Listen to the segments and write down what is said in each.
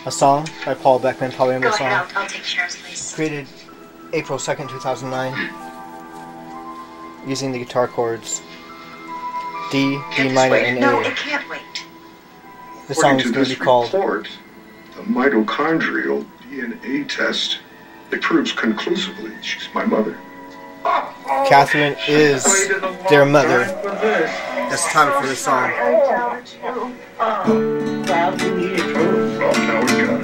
A song by Paul Beckman, probably remember the song. Go ahead, I'll take Sharon's place. Created April 2nd, 2009, using the guitar chords D, D minor, and A. No, it can't wait. The song is going to be called... Report, the mitochondrial DNA test, it proves conclusively she's my mother. Catherine is their mother. That's the title for this song. Well, you need it proof. Well, now we got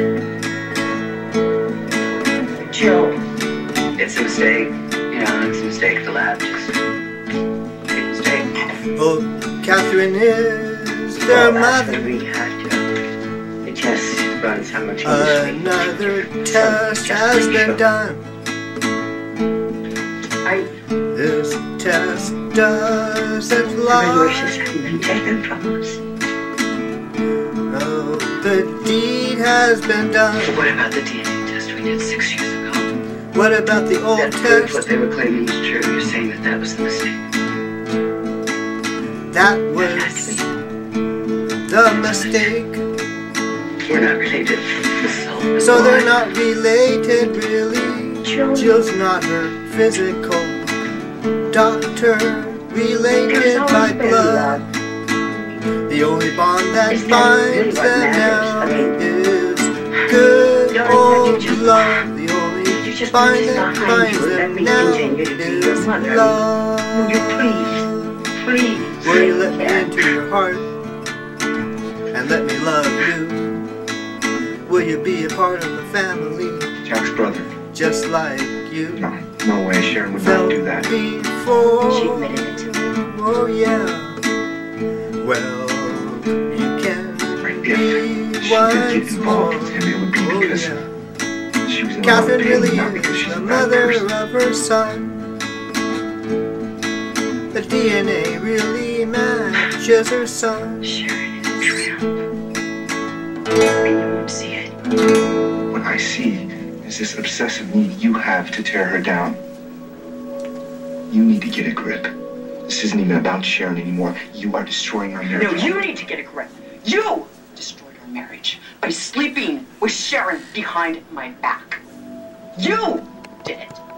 it. Joe. It's a mistake. You know, it's a mistake at the lab. Just a mistake. Oh, Catherine is their mother. We had to. The test runs how much Another test has been done. This test doesn't lie. Regulations haven't been taken from us. Oh, the deed has been done. So what about the DNA test we did 6 years ago? What about the old That proves what test? they were claiming was true. You're saying that that was the mistake. That was the mistake. We're not related. So they're not related, really. Jill's not her physical doctor, related by blood. The only bond that binds them now is good old love. The only bond that binds them now is love. Please. Will you let me into your heart and let me love you? Will you be a part of the family, Jack's brother. just like you No way, Sharon would not felt do that. before? She admitted it to me. Oh yeah. Well, you can If be she did get once involved more. with him, it would be Oh because yeah. she was in love Catherine with really him, not because is she's the a bad mother person. of her son. The DNA really matches her son. Sharon is a tramp. And you won't see it. What I see is this obsessive need you have to tear her down. You need to get a grip. This isn't even about Sharon anymore. You are destroying our marriage. No, you need to get a grip. You destroyed our marriage by sleeping with Sharon behind my back. You did it.